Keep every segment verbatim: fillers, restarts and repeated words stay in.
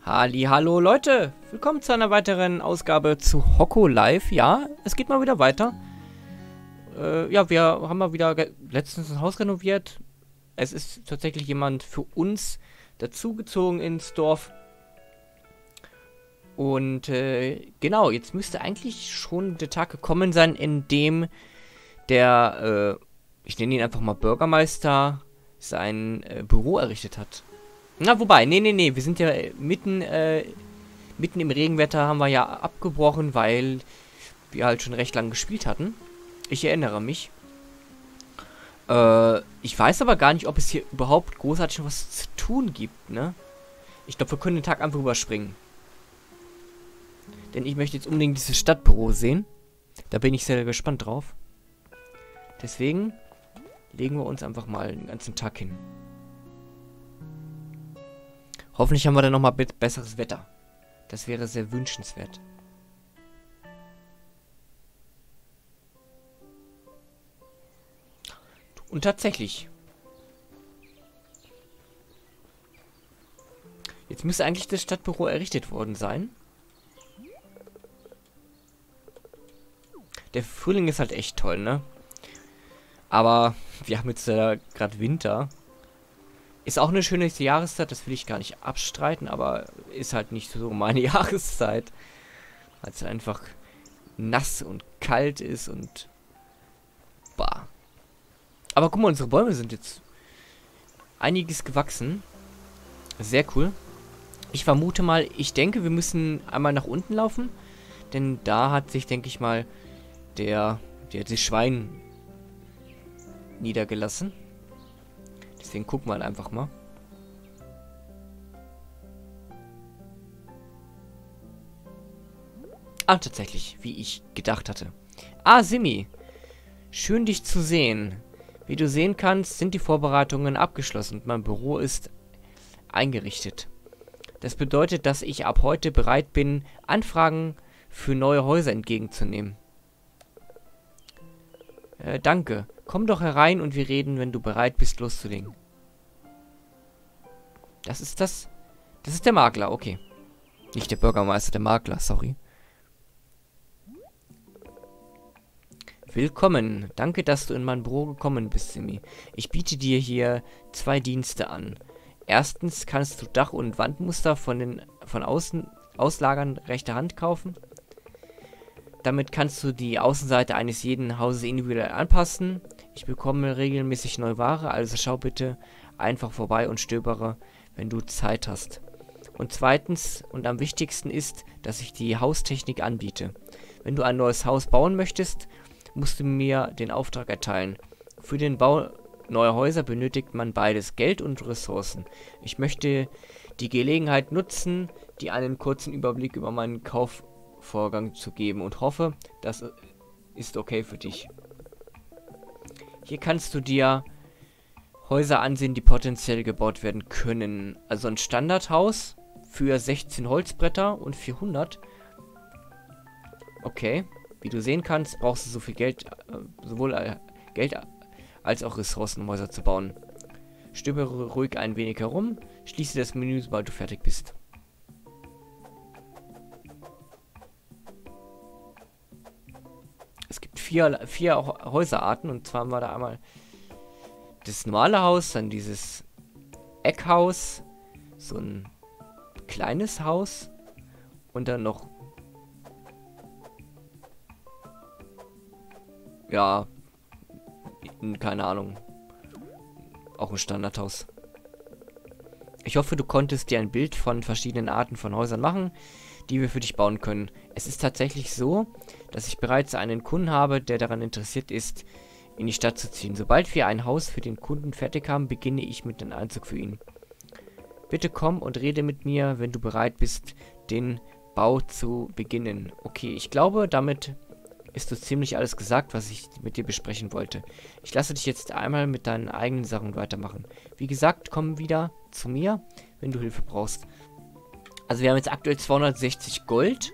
Halli, hallo Leute, willkommen zu einer weiteren Ausgabe zu Hokko Live. Ja, es geht mal wieder weiter. Äh, ja, wir haben mal wieder letztens ein Haus renoviert. Es ist tatsächlich jemand für uns dazugezogen ins Dorf. Und äh, genau, jetzt müsste eigentlich schon der Tag gekommen sein, in dem der, äh, ich nenne ihn einfach mal Bürgermeister, sein äh, Büro errichtet hat. Na, wobei, nee, nee, nee, wir sind ja mitten, äh, mitten im Regenwetter haben wir ja abgebrochen, weil wir halt schon recht lang gespielt hatten. Ich erinnere mich. Äh, ich weiß aber gar nicht, ob es hier überhaupt großartig was zu tun gibt, ne? Ich glaube, wir können den Tag einfach überspringen. Denn ich möchte jetzt unbedingt dieses Stadtbüro sehen. Da bin ich sehr gespannt drauf. Deswegen legen wir uns einfach mal den ganzen Tag hin. Hoffentlich haben wir dann nochmal besseres Wetter. Das wäre sehr wünschenswert. Und tatsächlich. Jetzt müsste eigentlich das Stadtbüro errichtet worden sein. Der Frühling ist halt echt toll, ne? Aber wir haben jetzt äh, gerade Winter. Ist auch eine schöne Jahreszeit, das will ich gar nicht abstreiten, aber ist halt nicht so meine Jahreszeit. Weil es einfach nass und kalt ist und... Bah. Aber guck mal, unsere Bäume sind jetzt einiges gewachsen. Sehr cool. Ich vermute mal, ich denke, wir müssen einmal nach unten laufen. Denn da hat sich, denke ich mal, der, der, das Schwein niedergelassen. Deswegen gucken wir halt einfach mal. Ah, tatsächlich, wie ich gedacht hatte. Ah, Simi. Schön, dich zu sehen. Wie du sehen kannst, sind die Vorbereitungen abgeschlossen und mein Büro ist eingerichtet. Das bedeutet, dass ich ab heute bereit bin, Anfragen für neue Häuser entgegenzunehmen. Äh, danke. Komm doch herein und wir reden, wenn du bereit bist, loszulegen. Das ist das... Das ist der Makler, okay. Nicht der Bürgermeister, der Makler, sorry. Willkommen. Danke, dass du in mein Büro gekommen bist, Simi. Ich biete dir hier zwei Dienste an. Erstens kannst du Dach- und Wandmuster von den von außen Auslagern rechter Hand kaufen. Damit kannst du die Außenseite eines jeden Hauses individuell anpassen. Ich bekomme regelmäßig neue Ware, also schau bitte einfach vorbei und stöbere, wenn du Zeit hast. Und zweitens und am wichtigsten ist, dass ich die Haustechnik anbiete. Wenn du ein neues Haus bauen möchtest, musst du mir den Auftrag erteilen. Für den Bau neuer Häuser benötigt man beides, Geld und Ressourcen. Ich möchte die Gelegenheit nutzen, dir einen kurzen Überblick über meinen Kaufvorgang zu geben und hoffe, das ist okay für dich. Hier kannst du dir Häuser ansehen, die potenziell gebaut werden können. Also ein Standardhaus für sechzehn Holzbretter und vierhundert. Okay. Wie du sehen kannst, brauchst du so viel Geld, äh, sowohl äh, Geld als auch Ressourcen, um Häuser zu bauen. Stöbere ruhig ein wenig herum. Schließe das Menü, sobald du fertig bist. Es gibt vier, vier Häuserarten, und zwar haben wir da einmal das normale Haus, dann dieses Eckhaus, so ein kleines Haus und dann noch, ja, keine Ahnung, auch ein Standardhaus. Ich hoffe, du konntest dir ein Bild von verschiedenen Arten von Häusern machen, die wir für dich bauen können. Es ist tatsächlich so, dass ich bereits einen Kunden habe, der daran interessiert ist, in die Stadt zu ziehen. Sobald wir ein Haus für den Kunden fertig haben, beginne ich mit dem Einzug für ihn. Bitte komm und rede mit mir, wenn du bereit bist, den Bau zu beginnen. Okay, ich glaube, damit ist so ziemlich alles gesagt, was ich mit dir besprechen wollte. Ich lasse dich jetzt einmal mit deinen eigenen Sachen weitermachen. Wie gesagt, komm wieder zu mir, wenn du Hilfe brauchst. Also wir haben jetzt aktuell zweihundertsechzig Gold.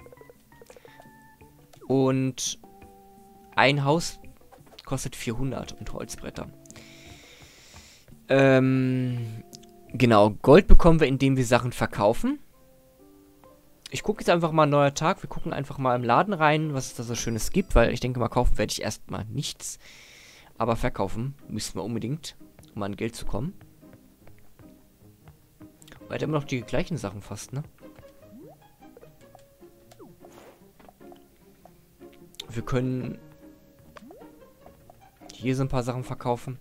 Und ein Haus kostet vierhundert und Holzbretter. Ähm, genau, Gold bekommen wir, indem wir Sachen verkaufen. ich gucke jetzt einfach mal ein neuer Tag. Wir gucken einfach mal im Laden rein, was es da so Schönes gibt, weil ich denke mal, kaufen werde ich erstmal nichts. Aber verkaufen müssen wir unbedingt, um an Geld zu kommen. Weiter immer noch die gleichen Sachen fast, ne? Wir können hier so ein paar Sachen verkaufen.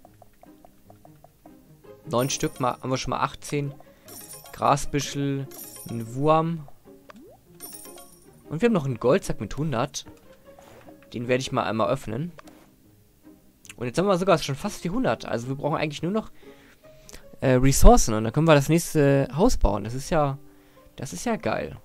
Neun Stück, mal, haben wir schon mal achtzehn. Grasbüschel, ein Wurm. Und wir haben noch einen Goldsack mit hundert. Den werde ich mal einmal öffnen. Und jetzt haben wir sogar schon fast die hundert. Also wir brauchen eigentlich nur noch äh, Ressourcen. Und dann können wir das nächste Haus bauen. Das ist ja, das ist ja geil.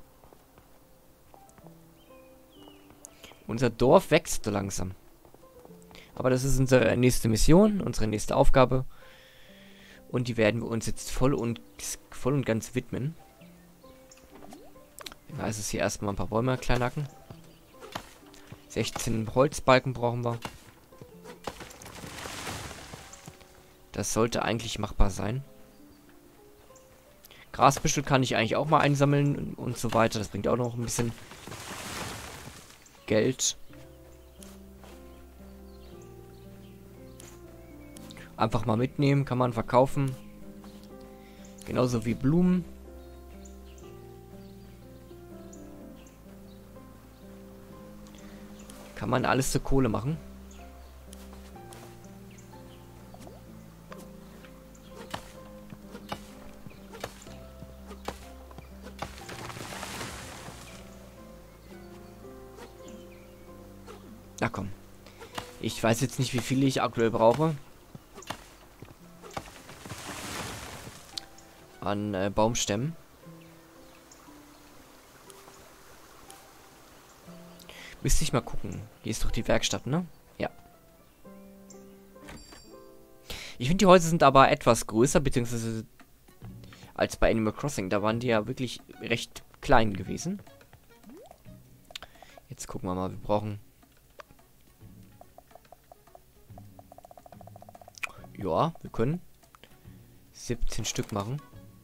Unser Dorf wächst so langsam. Aber das ist unsere nächste Mission, unsere nächste Aufgabe. Und die werden wir uns jetzt voll und, voll und ganz widmen. Da ist es hier erstmal ein paar Bäume klein hacken. sechzehn Holzbalken brauchen wir. Das sollte eigentlich machbar sein. Grasbüschel kann ich eigentlich auch mal einsammeln und so weiter. Das bringt auch noch ein bisschen Geld. Einfach mal mitnehmen, kann man verkaufen. Genauso wie Blumen. Kann man alles zur Kohle machen. Na komm. Ich weiß jetzt nicht, wie viel ich aktuell brauche. An äh, Baumstämmen. Müsste ich mal gucken. Hier ist doch die Werkstatt, ne? Ja. Ich finde, die Häuser sind aber etwas größer, beziehungsweise als bei Animal Crossing. Da waren die ja wirklich recht klein gewesen. Jetzt gucken wir mal. Wir brauchen... Ja, wir können siebzehn Stück machen.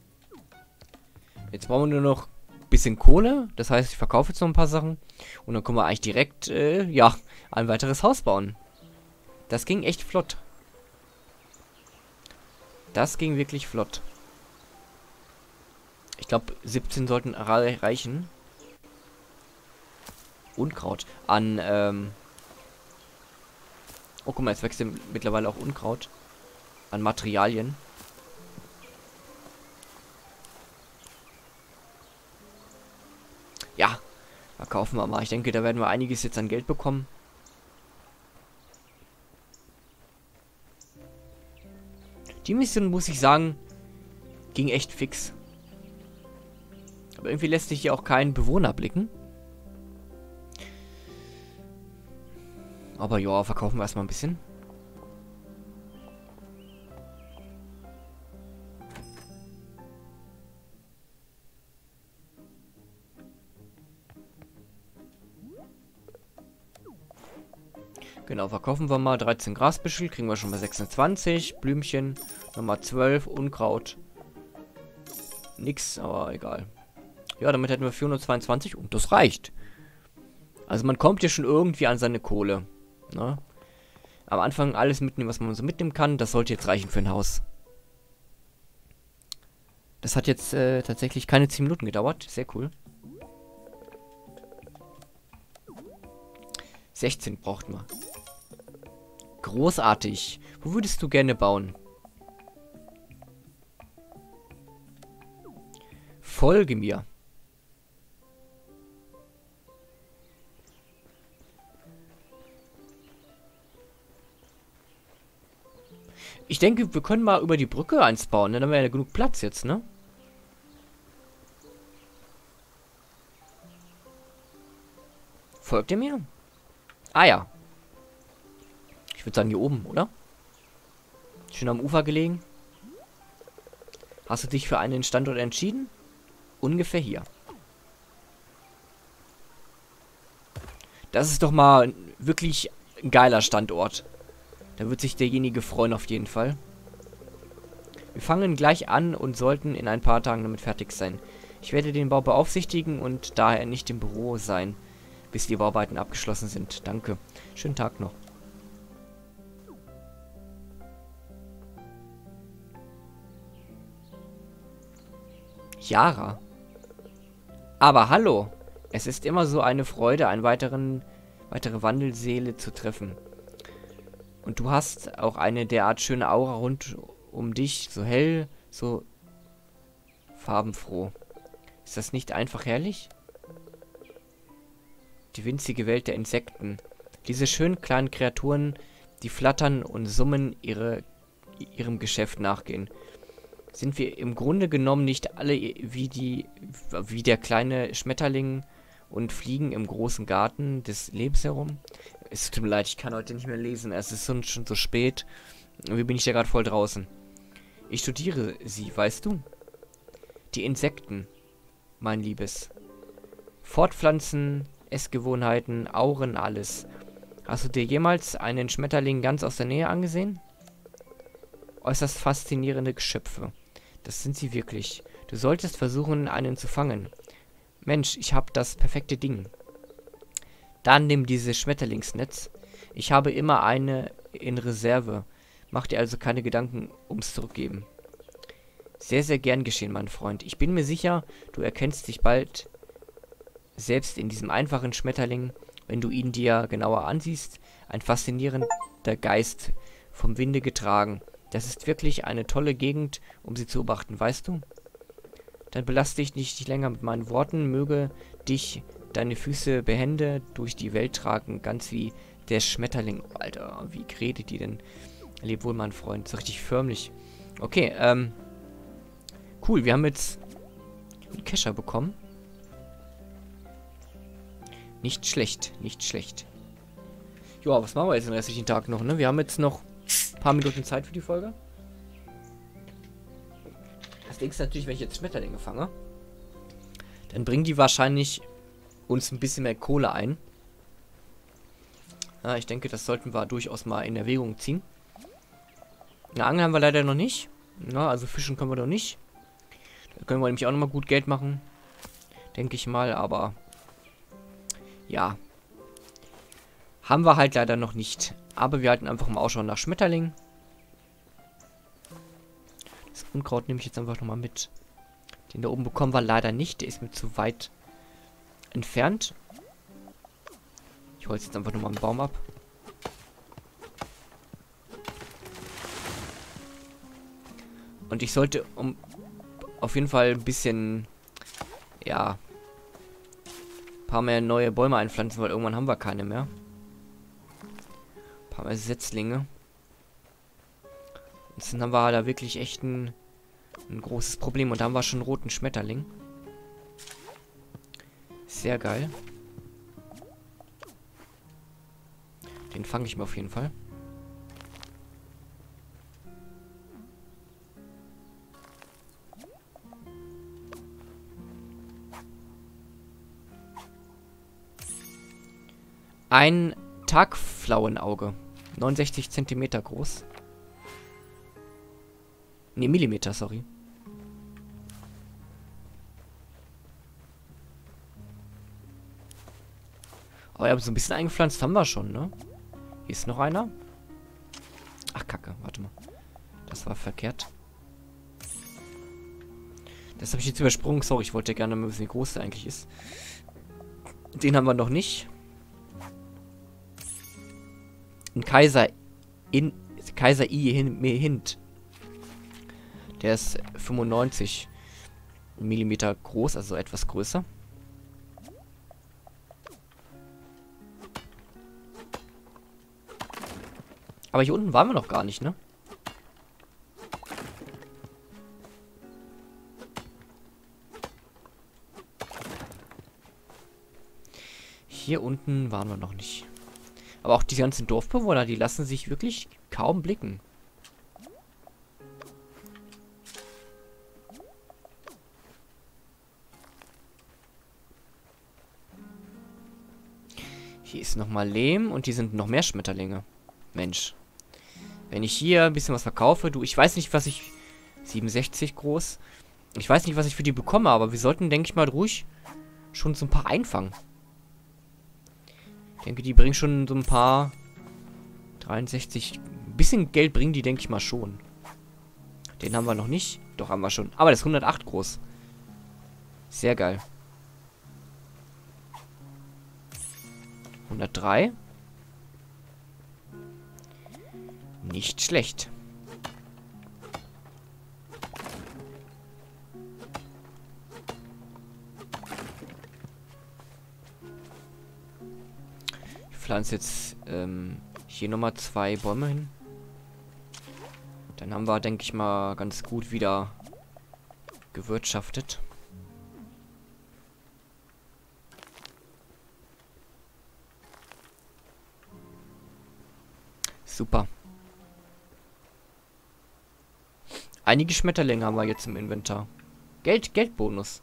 Jetzt brauchen wir nur noch ein bisschen Kohle. Das heißt, ich verkaufe jetzt noch ein paar Sachen. Und dann können wir eigentlich direkt, äh, ja, ein weiteres Haus bauen. Das ging echt flott. Das ging wirklich flott. Ich glaube, siebzehn sollten reichen. Unkraut. An, ähm... Oh, guck mal, jetzt wächst mittlerweile auch Unkraut. An Materialien. Ja, verkaufen wir mal. Ich denke, da werden wir einiges jetzt an Geld bekommen. Die Mission, muss ich sagen, ging echt fix. Aber irgendwie lässt sich hier auch kein Bewohner blicken. Aber ja, verkaufen wir erstmal ein bisschen. Genau, verkaufen wir mal dreizehn Grasbüschel, kriegen wir schon mal sechsundzwanzig, Blümchen, nochmal zwölf, Unkraut. Nix, aber egal. Ja, damit hätten wir vierhundertzweiundzwanzig und das reicht. Also man kommt ja schon irgendwie an seine Kohle. Ne? Am Anfang alles mitnehmen, was man so mitnehmen kann, das sollte jetzt reichen für ein Haus. Das hat jetzt äh, tatsächlich keine zehn Minuten gedauert, sehr cool. sechzehn braucht man. Großartig. Wo würdest du gerne bauen? Folge mir. Ich denke, wir können mal über die Brücke eins bauen, ne? Dann haben wir ja genug Platz jetzt, ne? Folgt ihr mir? Ah ja. Ich würde sagen hier oben, oder? Schön am Ufer gelegen. Hast du dich für einen Standort entschieden? Ungefähr hier. Das ist doch mal wirklich ein geiler Standort. Da wird sich derjenige freuen auf jeden Fall. Wir fangen gleich an und sollten in ein paar Tagen damit fertig sein. Ich werde den Bau beaufsichtigen und daher nicht im Büro sein, bis die Bauarbeiten abgeschlossen sind. Danke. Schönen Tag noch. Yara. Aber hallo. Es ist immer so eine Freude, einen weiteren, weitere Wandelseele zu treffen. Und du hast auch eine derart schöne Aura rund um dich, so hell, so farbenfroh. Ist das nicht einfach herrlich? Die winzige Welt der Insekten. Diese schönen kleinen Kreaturen, die flattern und summen, ihre, ihrem Geschäft nachgehen. Sind wir im Grunde genommen nicht alle wie die, wie der kleine Schmetterling und fliegen im großen Garten des Lebens herum? Es tut mir leid, ich kann heute nicht mehr lesen. Es ist schon, schon so spät. Wie bin ich ja gerade voll draußen? Ich studiere sie, weißt du? Die Insekten, mein Liebes. Fortpflanzen, Essgewohnheiten, Auren, alles. Hast du dir jemals einen Schmetterling ganz aus der Nähe angesehen? Äußerst faszinierende Geschöpfe. Das sind sie wirklich. Du solltest versuchen, einen zu fangen. Mensch, ich habe das perfekte Ding. Dann nimm dieses Schmetterlingsnetz. Ich habe immer eine in Reserve. Mach dir also keine Gedanken ums Zurückgeben. Sehr, sehr gern geschehen, mein Freund. Ich bin mir sicher, du erkennst dich bald selbst in diesem einfachen Schmetterling, wenn du ihn dir genauer ansiehst. Ein faszinierender Geist, vom Winde getragen. Das ist wirklich eine tolle Gegend, um sie zu beobachten, weißt du? Dann belaste ich dich nicht länger mit meinen Worten. Möge dich deine Füße behende durch die Welt tragen, ganz wie der Schmetterling. Oh, Alter, wie redet die denn? Leb wohl, mein Freund. So richtig förmlich. Okay, ähm. Cool, wir haben jetzt einen Kescher bekommen. Nicht schlecht, nicht schlecht. Joa, was machen wir jetzt den restlichen Tag noch, ne? Wir haben jetzt noch ein paar Minuten Zeit für die Folge. Das Ding ist natürlich, wenn ich jetzt Schmetterlinge fange, dann bringen die wahrscheinlich uns ein bisschen mehr Kohle ein. Ja, ich denke, das sollten wir durchaus mal in Erwägung ziehen. Eine Angel haben wir leider noch nicht. Ja, also fischen können wir noch nicht. Da können wir nämlich auch nochmal gut Geld machen. Denke ich mal, aber ja. Haben wir halt leider noch nicht. Aber wir halten einfach mal Ausschau nach Schmetterlingen. Das Unkraut nehme ich jetzt einfach nochmal mit. Den da oben bekommen wir leider nicht. Der ist mir zu weit entfernt. Ich holze jetzt einfach nochmal einen Baum ab. Und ich sollte um auf jeden Fall ein bisschen, ja, ein paar mehr neue Bäume einpflanzen, weil irgendwann haben wir keine mehr. Ein paar mehr Setzlinge. Jetzt haben wir da wirklich echt ein, ein großes Problem. Und da haben wir schon einen roten Schmetterling. Sehr geil. Den fange ich mir auf jeden Fall. Ein Tagpflauenauge. neunundsechzig Zentimeter groß. Ne, Millimeter, sorry. Aber ja, so ein bisschen eingepflanzt haben wir schon, ne? Hier ist noch einer. Ach, Kacke, warte mal. Das war verkehrt. Das habe ich jetzt übersprungen. Sorry, ich wollte gerne mal wissen, wie groß der eigentlich ist. Den haben wir noch nicht. Ein Kaiser in Kaiser I Hint. Der ist fünfundneunzig Millimeter groß, also etwas größer. Aber hier unten waren wir noch gar nicht, ne? Hier unten waren wir noch nicht. Aber auch die ganzen Dorfbewohner, die lassen sich wirklich kaum blicken. Hier ist nochmal Lehm und hier sind noch mehr Schmetterlinge. Mensch. Wenn ich hier ein bisschen was verkaufe, du, ich weiß nicht, was ich... siebenundsechzig groß. Ich weiß nicht, was ich für die bekomme, aber wir sollten, denke ich mal, ruhig schon so ein paar einfangen. Ich denke, die bringen schon so ein paar... dreiundsechzig... Ein bisschen Geld bringen die, denke ich mal, schon. Den haben wir noch nicht. Doch, haben wir schon. Aber das ist hundertacht groß. Sehr geil. hundertdrei. Nicht schlecht. Ich pflanze jetzt ähm, hier nochmal zwei Bäume hin. Dann haben wir, denke ich mal, ganz gut wieder gewirtschaftet. Super. Einige Schmetterlinge haben wir jetzt im Inventar. Geld, Geldbonus.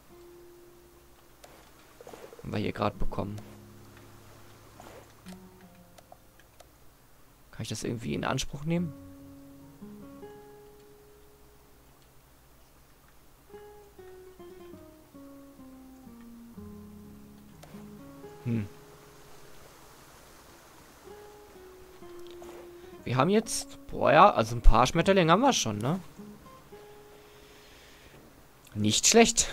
Haben wir hier gerade bekommen. Kann ich das irgendwie in Anspruch nehmen? Hm. Wir haben jetzt... Boah, ja, also ein paar Schmetterlinge haben wir schon, ne? Nicht schlecht.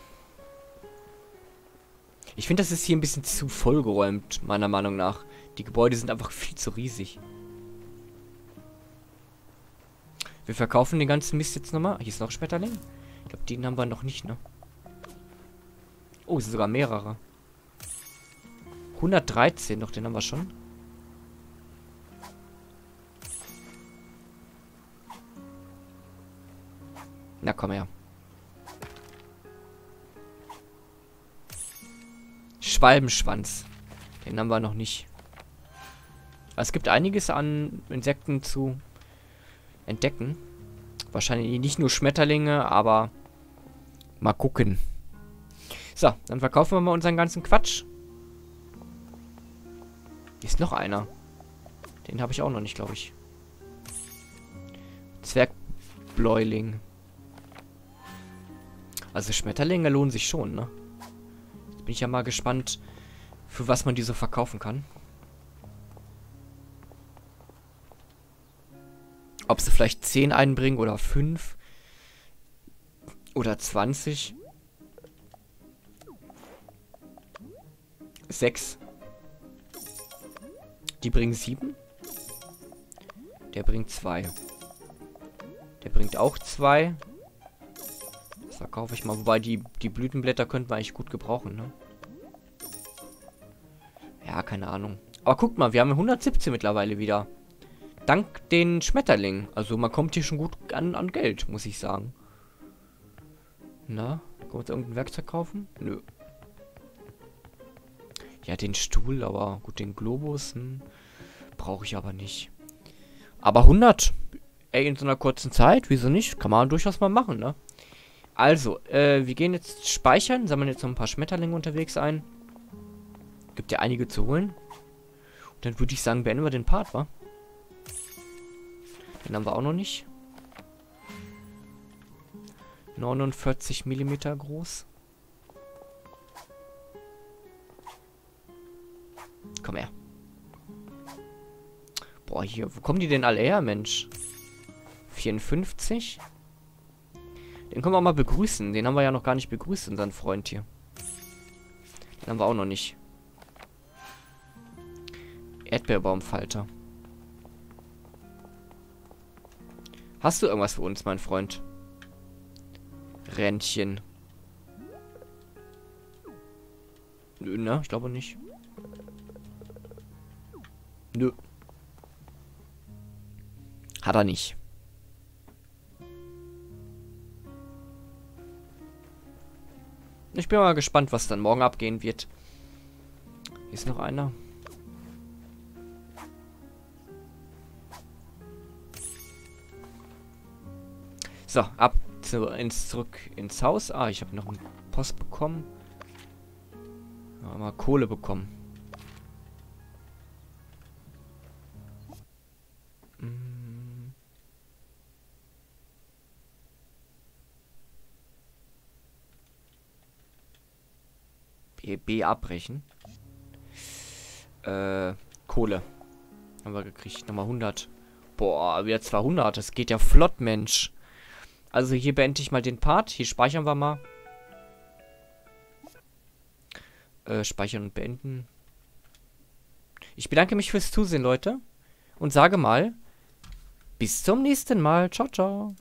Ich finde, das ist hier ein bisschen zu vollgeräumt, meiner Meinung nach. Die Gebäude sind einfach viel zu riesig. Wir verkaufen den ganzen Mist jetzt nochmal. Hier ist noch ein Schmetterling. Ich glaube, den haben wir noch nicht, ne? Oh, es sind sogar mehrere. hundertdreizehn, doch, den haben wir schon. Na, komm her. Schwalbenschwanz. Den haben wir noch nicht. Es gibt einiges an Insekten zu entdecken. Wahrscheinlich nicht nur Schmetterlinge, aber mal gucken. So, dann verkaufen wir mal unseren ganzen Quatsch. Hier ist noch einer. Den habe ich auch noch nicht, glaube ich. Zwergbläuling. Also Schmetterlinge lohnen sich schon, ne? Jetzt bin ich ja mal gespannt, für was man die so verkaufen kann. Ob sie vielleicht zehn einbringen oder fünf. Oder zwanzig. sechs. Die bringen sieben. Der bringt zwei. Der bringt auch zwei. Das verkaufe ich mal. Wobei die, die Blütenblätter könnten wir eigentlich gut gebrauchen, ne? Ja, keine Ahnung. Aber guckt mal, wir haben hundertsiebzehn mittlerweile wieder. Dank den Schmetterlingen. Also man kommt hier schon gut an, an Geld, muss ich sagen. Na, können wir uns irgendein Werkzeug kaufen? Nö. Ja, den Stuhl, aber gut, den Globus hm, brauche ich aber nicht. Aber hundert, ey, in so einer kurzen Zeit, wieso nicht? Kann man durchaus mal machen, ne? Also, äh, wir gehen jetzt speichern, sammeln jetzt noch ein paar Schmetterlinge unterwegs ein. Gibt ja einige zu holen. Und dann würde ich sagen, beenden wir den Part, wa? Den haben wir auch noch nicht. neunundvierzig Millimeter groß. Komm her. Boah, hier, wo kommen die denn alle her, Mensch? vierundfünfzig. Den können wir auch mal begrüßen. Den haben wir ja noch gar nicht begrüßt, unseren Freund hier. Den haben wir auch noch nicht. Erdbeerbaumfalter. Hast du irgendwas für uns, mein Freund? Rändchen. Nö, ne? Ich glaube nicht. Nö. Hat er nicht. Ich bin mal gespannt, was dann morgen abgehen wird. Hier ist noch einer. So, ab zu, ins, zurück ins Haus. Ah, ich habe noch einen Post bekommen. Ja, mal Kohle bekommen. Hm. B, B abbrechen. Äh, Kohle. Haben wir gekriegt. Nochmal hundert. Boah, wieder zweihundert. Das geht ja flott, Mensch. Also hier beende ich mal den Part. Hier speichern wir mal. Äh, speichern und beenden. Ich bedanke mich fürs Zusehen, Leute. Und sage mal, bis zum nächsten Mal. Ciao, ciao.